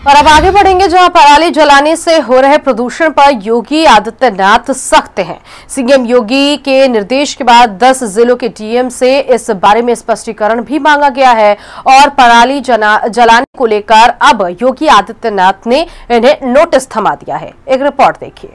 और अब आगे बढ़ेंगे, जहां पराली जलाने से हो रहे प्रदूषण पर योगी आदित्यनाथ सख्त हैं। सीएम योगी के निर्देश के बाद 10 जिलों के डीएम से इस बारे में स्पष्टीकरण भी मांगा गया है और पराली जलाने को लेकर अब योगी आदित्यनाथ ने इन्हें नोटिस थमा दिया है। एक रिपोर्ट देखिए।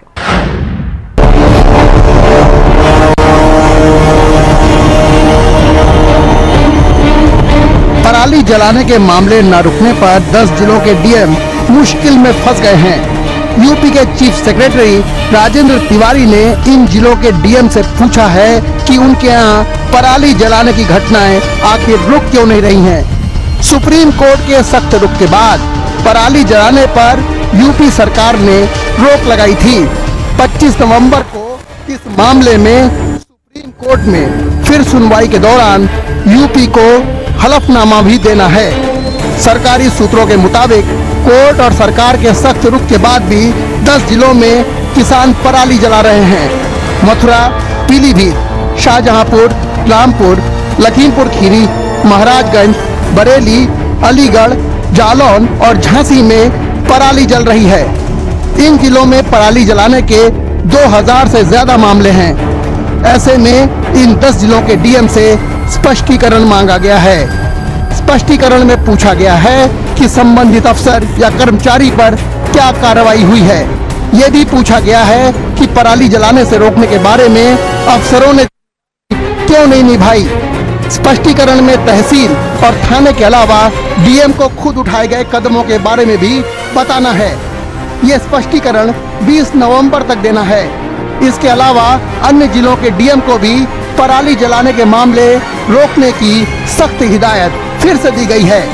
पराली जलाने के मामले न रुकने पर 10 जिलों के डीएम मुश्किल में फंस गए हैं। यूपी के चीफ सेक्रेटरी राजेंद्र तिवारी ने इन जिलों के डीएम से पूछा है कि उनके यहाँ पराली जलाने की घटनाएं आखिर रुक क्यों नहीं रही हैं। सुप्रीम कोर्ट के सख्त रुख के बाद पराली जलाने पर यूपी सरकार ने रोक लगाई थी। 25 नवंबर को इस मामले में सुप्रीम कोर्ट में फिर सुनवाई के दौरान यूपी को हलफनामा भी देना है। सरकारी सूत्रों के मुताबिक कोर्ट और सरकार के सख्त रुख के बाद भी 10 जिलों में किसान पराली जला रहे हैं। मथुरा, पीलीभीत, शाहजहांपुर, रामपुर, लखीमपुर खीरी, महाराजगंज, बरेली, अलीगढ़, जालौन और झांसी में पराली जल रही है। इन जिलों में पराली जलाने के 2000 से ज्यादा मामले हैं। ऐसे में इन 10 जिलों के डीएम से स्पष्टीकरण मांगा गया है। स्पष्टीकरण में पूछा गया है कि संबंधित अफसर या कर्मचारी पर क्या कार्रवाई हुई है। ये भी पूछा गया है कि पराली जलाने से रोकने के बारे में अफसरों ने क्यों नहीं निभाई। स्पष्टीकरण में तहसील और थाने के अलावा डीएम को खुद उठाए गए कदमों के बारे में भी बताना है। ये स्पष्टीकरण 20 नवंबर तक देना है। इसके अलावा अन्य जिलों के डीएम को भी पराली जलाने के मामले रोकने की सख्त हिदायत फिर से दी गई है।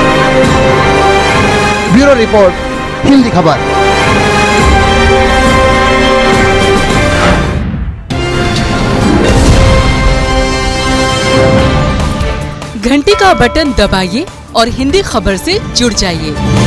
ब्यूरो रिपोर्ट, हिंदी खबर। घंटी का बटन दबाइए और हिंदी खबर से जुड़ जाइए।